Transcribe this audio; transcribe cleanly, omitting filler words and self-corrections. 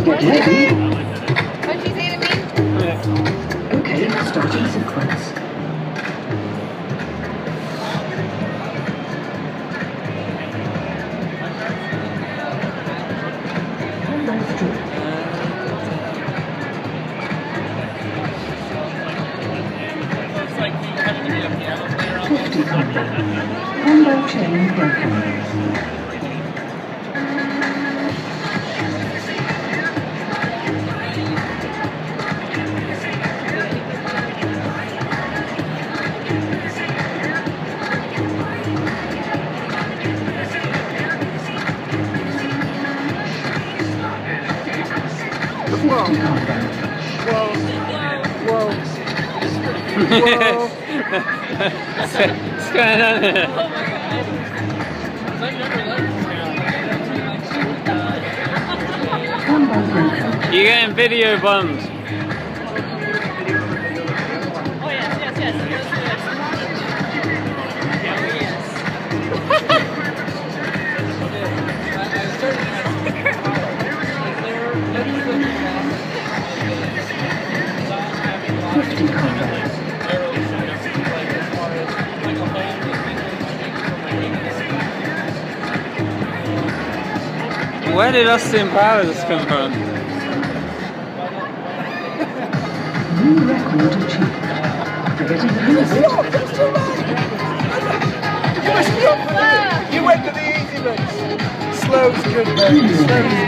Get ready. What'd you say to me? Okay, starting sequence. Combo 50 combo. Combo chain broken. Whoa. Whoa. Whoa. What's going on here? Combo broken. You're getting video bombed. Oh yes. Where did Austin Powers come from? New record achieved. Forgetting the limits. You went to the easy bits. Slow's good, mate. Slow's